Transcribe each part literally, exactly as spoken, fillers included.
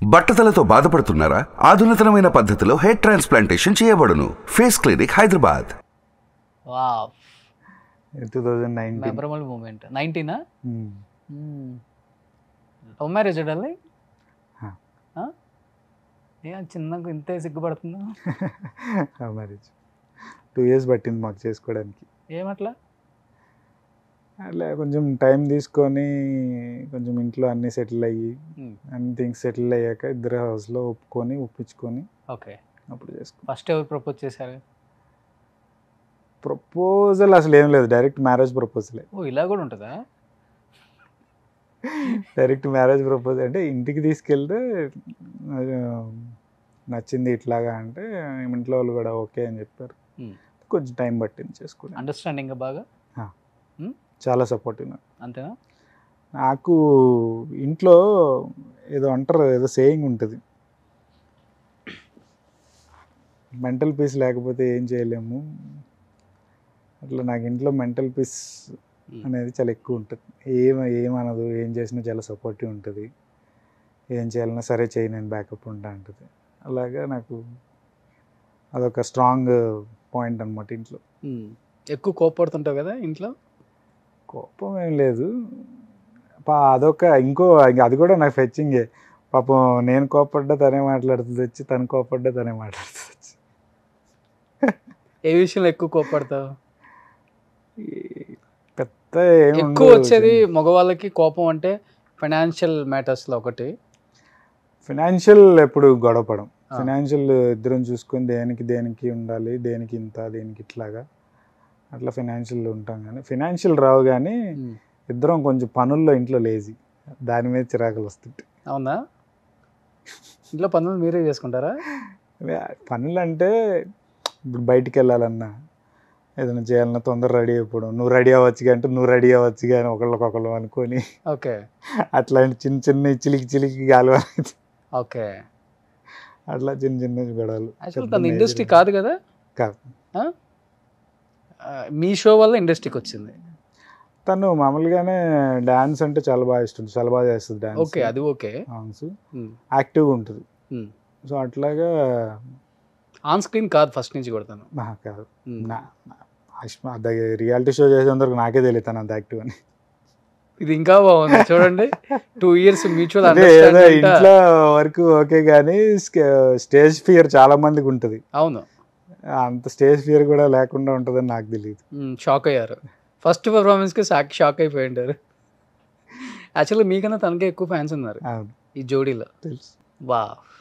బట్టతలతో బాధపడుతున్నారా? ఆధునితనమైన పద్ధతిలో హెయిర్ ట్రాన్స్ప్లాంటేషన్ చేయబడును. Face clinic Hyderabad. Wow, twenty nineteen memorable moment. నైన్టీనా? లవ్ మ్యారేజ్ అడాలి? ఏ చిన్నగా ఇంతే సిగ్గుపడుతుందా? మ్యారేజ్ టూ ఇయర్స్ పట్టింది మాకు చేసుకోవడానికి. ఏమట్లా? అట్లా కొంచెం టైం తీసుకొని కొంచెం ఇంట్లో అన్నీ సెటిల్ అయ్యి అన్ని థింగ్స్ సెటిల్ అయ్యాక ఇద్దరు హౌస్లో ఒప్పుకొని ఒప్పించుకొని ఓకే అప్పుడు చేసుకో. ఫస్ట్ ఎవరు ప్రపోజ్ చేశారు? ప్రపోజల్ అసలు ఏం లేదు, డైరెక్ట్ మ్యారేజ్ ప్రపోజలే. ఓ, ఇలా కూడా ఉంటుందా? డైరెక్ట్ మ్యారేజ్ ప్రపోజ్ అంటే ఇంటికి తీసుకెళ్తే నచ్చింది ఇట్లాగా అంటే ఇంట్లో వాళ్ళు కూడా ఓకే అని చెప్పారు. కొంచెం టైం పట్టింది చేసుకోవడం. అండర్స్టాండింగ్ బాగా? చాలా సపోర్టివ్. అంతేనా? నాకు ఇంట్లో ఏదో అంటారు, ఏదో సేయింగ్ ఉంటుంది, మెంటల్ పీస్ లేకపోతే ఏం చేయలేము. అట్లా నాకు ఇంట్లో మెంటల్ పీస్ అనేది చాలా ఎక్కువ ఉంటుంది. ఏం ఏమనదు, ఏం చేసినా చాలా సపోర్టివ్ ఉంటుంది. ఏం చేయాలన్నా సరే చేయి, నేను బ్యాకప్ ఉంటా అంటుంది. అలాగా నాకు అదొక స్ట్రాంగ్ పాయింట్ అనమాట ఇంట్లో. ఎక్కువ కోపడుతుంటావు కదా ఇంట్లో? కోపం ఏం లేదు పా, అదొక ఇంకో అది కూడా నాకు ఫెచ్చింగే. పాపం నేను కోపడ్డా తనే మాట్లాడుతుంది వచ్చి, తను కోపడ్డా తనే మాట్లాడుతుంది వచ్చి. ఏ విషయంలో ఎక్కువ కోపడతావు? పెద్ద ఎక్కువ వచ్చేది మగవాళ్ళకి కోపం అంటే ఫైనాన్షియల్ మ్యాటర్స్లో ఒకటి. ఫైనాన్షియల్ ఎప్పుడు గొడవపడం, ఫైనాన్షియల్ ఇద్దరం చూసుకొని దేనికి దేనికి ఉండాలి, దేనికి ఇంత దేనికి ఇట్లాగా అట్లా ఫైనాన్షియల్ ఉంటాం. కానీ ఫైనాన్షియల్ రావు, కానీ ఇద్దరం కొంచెం పనుల్లో ఇంట్లో లేజీ, దాని మీద చిరాకులు వస్తుంటాయి. అవునా? ఇంట్లో పనులు మీరే చేసుకుంటారా? పనులు అంటే ఇప్పుడు బయటికి వెళ్ళాలన్నా ఏదైనా చేయాలన్నా తొందర రెడీ అయిపోవడం, నువ్వు రెడీ అవ్వచ్చు అంటే నువ్వు రెడీ అవ్వచ్చు కానీ ఒకళ్ళకొకళ్ళు అనుకొని ఓకే అట్లాంటి చిన్న చిన్న చిలికి చిలికి గాలి ఓకే అట్లా చిన్న చిన్న గొడవలు. తన ఇండస్ట్రీ కాదు కదా? కాదు, మీ షో వల్ల ఇండస్ట్రీకి వచ్చింది. తను మామూలుగానే డాన్స్ అంటే చాలా బాగా ఇష్టం, చాలా బాగా చేస్తుంది డాన్స్. ఓకే, అది ఓకే. సాంగ్స్ యాక్టివ్గా ఉంటుంది. సో అట్లాగా ఆన్ స్క్రీన్ కాదు, ఫస్ట్ నుంచి కొడతాను. కాదు, అది రియాలిటీ షో చేసేందుకు నాకే తెలియదు తను అంత యాక్టివ్ అని. ఇది ఇంకా బాగుంది చూడండి. టూ ఇయర్స్ మ్యూచువల్ ఇంట్లో వరకు ఓకే, కానీ స్టేజ్ ఫియర్ చాలా మందికి ఉంటుంది. అవును, అంత స్టేజ్ ఫియర్ కూడా లేకుండా ఉంటుందని నాకు తెలియదు. షాక్ అయ్యారు ఫస్ట్ పర్ఫార్మెన్స్కి, షాక్ అయిపోయి ఉంటారు. యాక్చువల్లీ మీకన్నా తనకే ఎక్కువ ఫ్యాన్స్ ఉన్నారు ఈ జోడీలో, తెలుసు. వా,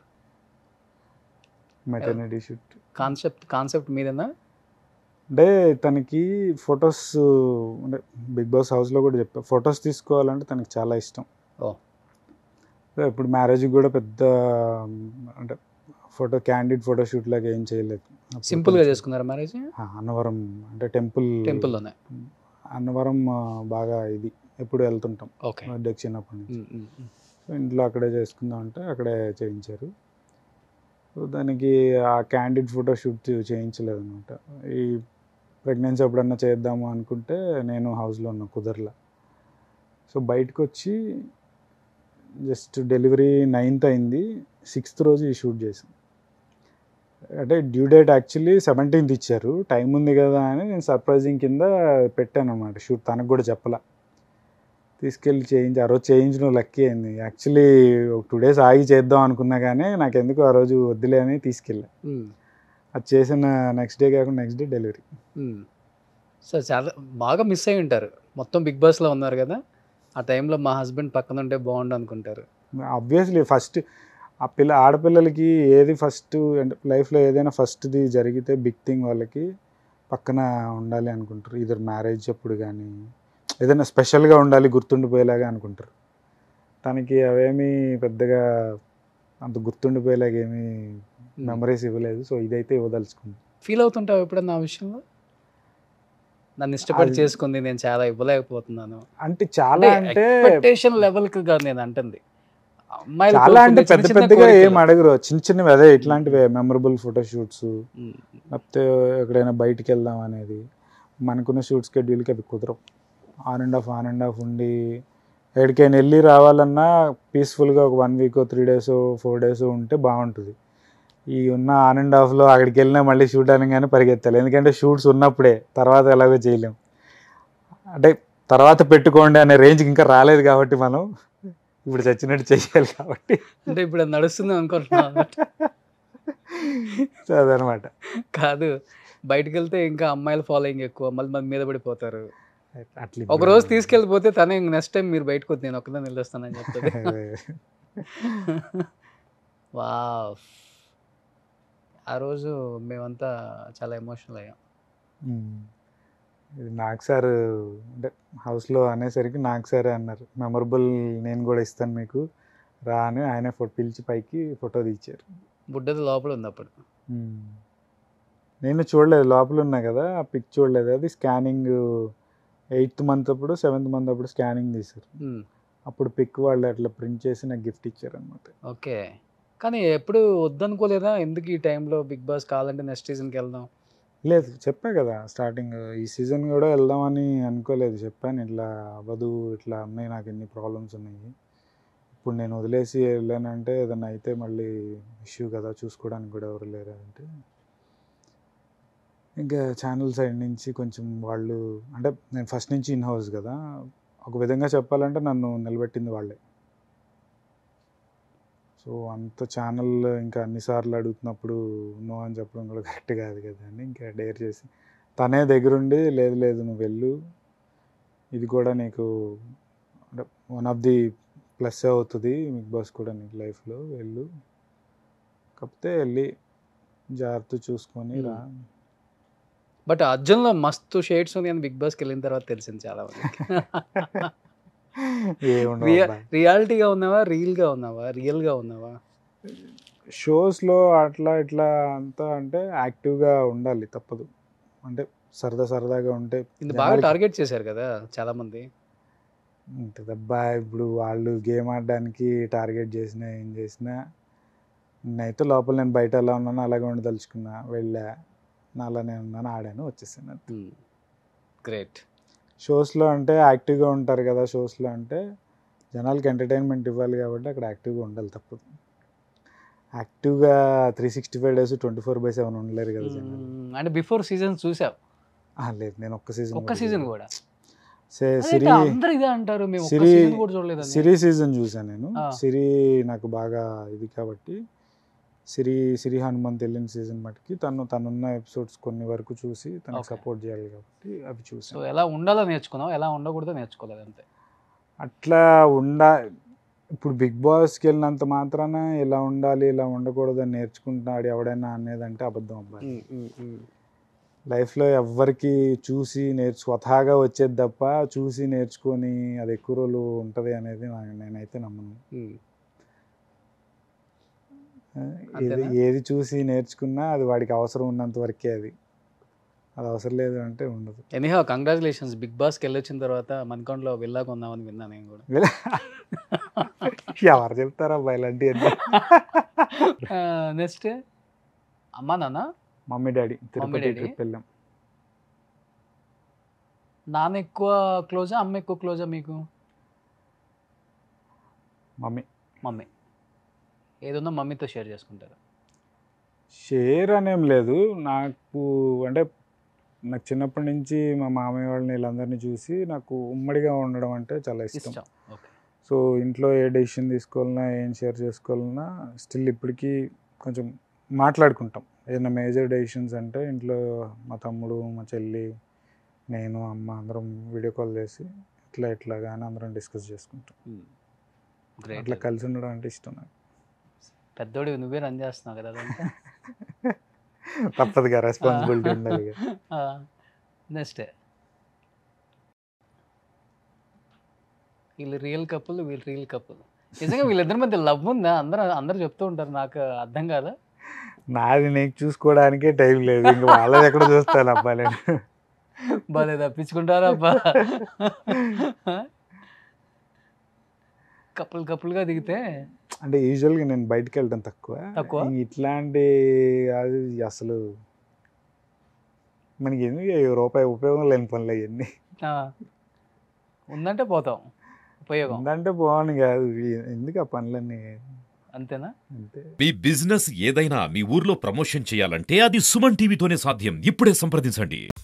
మెటర్నిటీ షూట్ కాన్సెప్ట్ కాన్సెప్ట్ మీదేనా? అంటే తనకి ఫొటోస్ అంటే బిగ్ బాస్ హౌస్లో కూడా చెప్పా, ఫొటోస్ తీసుకోవాలంటే తనకి చాలా ఇష్టం. ఓ, ఇప్పుడు మ్యారేజ్కి కూడా పెద్ద అంటే ఫోటో క్యాండిడ్ ఫోటో షూట్ లాగా ఏం చేయలేదు, సింపుల్గా చేసుకున్నారు మ్యారేజ్. అన్నవరం అంటే టెంపుల్, టెంపుల్లోనే. అన్నవరం బాగా ఇది ఎప్పుడు వెళ్తుంటాం బర్త్డే చిన్నప్పటి నుంచి. ఇంట్లో అక్కడే చేసుకుందాం అంటే అక్కడే చేయించారు. సో దానికి ఆ క్యాండిడ్ ఫోటో షూట్ చేయించలేదు అనమాట. ఈ ప్రెగ్నెన్సీ ఎప్పుడన్నా చేద్దాము అనుకుంటే నేను హౌస్లో ఉన్నా, కుదరలా. సో బయటకు వచ్చి జస్ట్ డెలివరీ నైన్త్ అయింది, సిక్స్త్ రోజు ఈ షూట్ చేసాం. అంటే డ్యూ డేట్ యాక్చువల్లీ సెవెంటీన్త్ ఇచ్చారు, టైం ఉంది కదా అని నేను సర్ప్రైజింగ్ కింద పెట్టాను అనమాట షూట్. తనకు కూడా చెప్పలా, తీసుకెళ్ళి చేయించి ఆ రోజు చేయించడం లక్కీ అయింది. యాక్చువల్లీ ఒక టూ డేస్ ఆగి చేద్దాం అనుకున్నా కానీ నాకు ఎందుకు ఆ రోజు వద్దులే అని తీసుకెళ్ళా. అది చేసిన నెక్స్ట్ డే కాకుండా నెక్స్ట్ డే డెలివరీ. సో చాలా బాగా మిస్ అయి ఉంటారు. మొత్తం బిగ్ బాస్లో ఉన్నారు కదా, ఆ టైంలో మా హస్బెండ్ పక్కన ఉంటే బాగుండు అనుకుంటారు. ఆబ్వియస్లీ ఫస్ట్ ఆ పిల్ల ఆడపిల్లలకి ఏది ఫస్ట్ అంటే లైఫ్లో ఏదైనా ఫస్ట్ది జరిగితే బిగ్ థింగ్ వాళ్ళకి పక్కన ఉండాలి అనుకుంటారు. ఇద్దరు మ్యారేజ్ అప్పుడు కానీ ఏదైనా స్పెషల్గా ఉండాలి, గుర్తుండిపోయేలాగా అనుకుంటారు. తనకి అవేమీ పెద్దగా అంత గుర్తుండిపోయేలాగా ఏమీ మెమరీస్ ఇవ్వలేదు. సో ఇదైతే ఇవ్వదలుచుకుంది. ఫీల్ అవుతుంటావు ఎప్పుడన్నా ఆ విషయంలో? నన్ను ఇష్టపడి చేసుకుంది, నేను చాలా ఇవ్వలేకపోతున్నాను అంటే చాలా అంటే ఎక్స్పెక్టేషన్ లెవెల్కి కాదు నేను అంటుంది. చాలా అంటే పెద్ద పెద్దగా ఏం అడగరు, చిన్న చిన్నవి అదే ఇట్లాంటివే మెమరబుల్ ఫోటో షూట్స్, లేకపోతే ఎక్కడైనా బయటికి వెళ్దాం అనేది. మనకున్న షూట్ స్కెడ్యూల్కి అవి కుదరవు. On and off on and off ఉండి ఎక్కడికైనా వెళ్ళి రావాలన్నా పీస్ఫుల్గా ఒక one week three days four days ఉంటే బాగుంటుంది. ఈ ఉన్న ఆన్ అండ్ ఆఫ్లో అక్కడికి వెళ్ళినా మళ్ళీ షూట్ అనగానే పరిగెత్తాలి, ఎందుకంటే షూట్స్ ఉన్నప్పుడే, తర్వాత ఎలాగో చేయలేం. అంటే తర్వాత పెట్టుకోండి అనే రేంజ్కి ఇంకా రాలేదు కాబట్టి మనం ఇప్పుడు చచ్చినట్టు చెయ్యాలి కాబట్టి అంటే ఇప్పుడు అది నడుస్తుంది అనుకుంటున్నాం అన్నమాట. సో అదనమాట. కాదు, బయటకు వెళ్తే ఇంకా అమ్మాయిల ఫాలోయింగ్ ఎక్కువ, మళ్ళీ మన మీద పడిపోతారు. అట్లా ఒక రోజు తీసుకెళ్ళిపోతే తనే నెక్స్ట్ టైం మీరు బయటకు వద్దు, నేను ఒక్కదాన్ని నిలుస్తానని చెప్తుంది. వావ్, ఆ రోజు మేమంతా చాలా ఎమోషనల్ అయ్యాం. ఇది నాగ్ సార్ అంటే హౌస్లో అనేసరికి నాగ్ సారే అన్నారు, మెమరబుల్ నేను కూడా ఇస్తాను మీకు రా అని. ఆయన ఫోటో పిలిచి పైకి ఫోటో తీశారు. బుడ్డది లోపల ఉంది అప్పుడు. నేను చూడలేదు, లోపల ఉన్నా కదా, ఆ పిక్ చూడలేదు. అది స్కానింగ్ ఎయిత్ మంత్ అప్పుడు సెవెంత్ మంత్ అప్పుడు స్కానింగ్ తీశారు. అప్పుడు పిక్ వాళ్ళు అట్లా ప్రింట్ చేసి నాకు గిఫ్ట్ ఇచ్చారు అనమాట. ఓకే, కానీ ఎప్పుడు వద్దనుకోలేదా? ఎందుకు ఈ టైంలో బిగ్ బాస్ కావాలంటే నెక్స్ట్ సీజన్కి వెళ్దాం? లేదు, చెప్పా కదా స్టార్టింగ్, ఈ సీజన్ కూడా వెళ్దామని అనుకోలేదు. చెప్పాను ఇట్లా అవ్వదు, ఇట్లా ఉన్నాయి, నాకు ఎన్ని ప్రాబ్లమ్స్ ఉన్నాయి, ఇప్పుడు నేను వదిలేసి వెళ్ళానంటే ఏదన్నా అయితే మళ్ళీ ఇష్యూ కదా, చూసుకోవడానికి కూడా ఎవరు లేరు అంటే ఇంకా ఛానల్ సైడ్ నుంచి కొంచెం వాళ్ళు, అంటే నేను ఫస్ట్ నుంచి ఇన్ హౌస్ కదా, ఒక విధంగా చెప్పాలంటే నన్ను నిలబెట్టింది వాళ్ళే. సో అంత ఛానల్ ఇంకా అన్నిసార్లు అడుగుతున్నప్పుడు నో అని చెప్పడం కూడా కరెక్ట్ కాదు కదా అని ఇంకా డేర్ చేసి తనే దగ్గరుండి, లేదు లేదు నువ్వు వెళ్ళు, ఇది కూడా నీకు అంటే వన్ ఆఫ్ ది ప్లస్ అవుతుంది బిగ్ బాస్ కూడా నీకు లైఫ్లో, వెళ్ళు, కాకపోతే వెళ్ళి జాగ్రత్త చూసుకొని రా. బట్ అర్జున్లో మస్తు షేడ్స్ ఉంది అని బిగ్ బాస్కి వెళ్ళిన తర్వాత తెలిసింది చాలా మందికి. రియాలిటీగా ఉన్నావా, రియల్గా ఉన్నావా, రియల్గా ఉన్నావా? షోస్లో అట్లా ఇట్లా అంతా అంటే యాక్టివ్గా ఉండాలి, తప్పదు. అంటే సరదా సరదాగా ఉంటే. ఇది బాగా టార్గెట్ చేశారు కదా చాలా మంది. ఉంటుందబ్బా, ఇప్పుడు వాళ్ళు గేమ్ ఆడడానికి టార్గెట్ చేసినా ఏం చేసినా, నేనైతే లోపల నేను బయట ఎలా ఉన్నానో అలాగే ఉండదలుచుకున్నా, వెళ్ళా, నా అలానే ఉన్నాను, ఆడాను, వచ్చేసాను. గ్రేట్. షోస్లో అంటే యాక్టివ్గా ఉంటారు కదా, షోస్లో అంటే జనాలకి ఎంటర్టైన్మెంట్ ఇవ్వాలి కాబట్టి అక్కడ యాక్టివ్గా ఉండాలి, తప్పదు. యాక్టివ్గా three sixty five days twenty four by seven ఉండలేరు కదా జనాలు. అంటే బిఫోర్ సీజన్ చూసావు? లేదు, నేను ఒక్క సీజన్ ఒక్క సీజన్ కూడా సిరి అందరూ ఇదే అంటారు, మేము ఒక్క సిరి సీజన్ కూడా చూడలేదు. సిరి సీజన్ చూసాను నేను. సిరి నాకు బాగా ఇది కాబట్టి సిరి సిరి హనుమంత్ వెళ్ళిన సీజన్ మటుకి తను తనున్న ఎపిసోడ్స్ కొన్ని వరకు చూసి తనకు సపోర్ట్ చేయాలి కాబట్టి అవి చూసాను. సో ఎలా ఉండాలో నేర్చుకున్నావు, ఎలా ఉండకూడదో నేర్చుకోలేదు అంతే. అట్లా ఉండా ఇప్పుడు బిగ్ బాస్కి వెళ్ళినంత మాత్రాన ఇలా ఉండాలి ఇలా ఉండకూడదు అని నేర్చుకుంటున్నాడు ఎవడైనా అనేదంటే అబద్ధం అబ్బాయి. లైఫ్లో ఎవ్వరికి చూసి నేర్చు స్వతహాగా వచ్చేది తప్ప చూసి నేర్చుకొని అది ఎక్కువ రోజులు ఉంటుంది అనేది నేనైతే నమ్మను. ఏది ఏది చూసి నేర్చుకున్నా అది వాడికి అవసరం ఉన్నంత వరకే, అది అది అవసరం లేదు అంటే ఉండదు. ఎనీహౌ కంగ్రాచులేషన్స్, బిగ్ బాస్కి వెళ్ళొచ్చిన తర్వాత మనకొండలో విల్లా కొందామని విన్నాను నేను కూడా. ఎవరు చెప్తారా అబ్బాయి ఇలాంటివన్నీ. నెక్స్ట్ అమ్మా నాన్న, మమ్మీ డాడీ తిరుపతి ట్రిప్ వెళ్ళాం. నాన్న ఎక్కువ క్లోజా, అమ్మ ఎక్కువ క్లోజా మీకు? మమ్మీ. మమ్మీ ఏదున్నా మమ్మీతో షేర్ చేసుకుంటారా? షేర్ అనేం లేదు, నాకు అంటే నాకు చిన్నప్పటి నుంచి మా మామయ్య వాళ్ళని వీళ్ళందరినీ చూసి నాకు ఉమ్మడిగా ఉండడం అంటే చాలా ఇష్టం. సో ఇంట్లో ఏ డెసిషన్ తీసుకోవాలన్నా ఏం షేర్ చేసుకోవాలన్నా స్టిల్ ఇప్పటికీ కొంచెం మాట్లాడుకుంటాం. ఏదైనా మేజర్ డెసిషన్స్ అంటే ఇంట్లో మా తమ్ముడు మా చెల్లి నేను అమ్మ అందరం వీడియో కాల్ చేసి ఇట్లా ఇట్లా కానీ అందరం డిస్కస్ చేసుకుంటాం. అట్లా కలిసి ఉండడం అంటే ఇష్టం నాకు. పెద్దోడి నువ్వే రన్ చేస్తున్నావు కదా అదంతా. తప్పదుగా, రెస్పాన్సిబిలిటీ ఉండాలి. నెక్స్ట్ వీళ్ళు రియల్ కపుల్, వీళ్ళు రియల్ కపుల్. నిజంగా వీళ్ళిద్దరి మధ్య లవ్ ఉందా? అందరూ అందరూ చెప్తూ ఉంటారు, నాకు అర్థం కాదా. నాది నీకు చూసుకోవడానికే టైం లేదు, ఇంకా వాళ్ళది ఎక్కడ చూస్తాను అబ్బా. నేను బాలే తప్పించుకుంటారా అబ్బా. కపుల్ కపుల్గా దిగితే అంటే యూజువల్గా నేను బయటకు వెళ్ళడం తక్కువ తక్కువ ఇట్లాంటి అది అసలు మనకి ఎందుకు రూపాయి ఉపయోగం లేని పనులు అవన్నీ. ఉందంటే పోతాం, ఉపయోగం ఉందంటే బాగుంది కాదు, ఎందుకు ఆ పనులన్నీ. అంతేనా? అంతే. మీ బిజినెస్ ఏదైనా మీ ఊర్లో ప్రమోషన్ చేయాలంటే అది సుమన్ టీవీతోనే సాధ్యం. ఇప్పుడే సంప్రదించండి.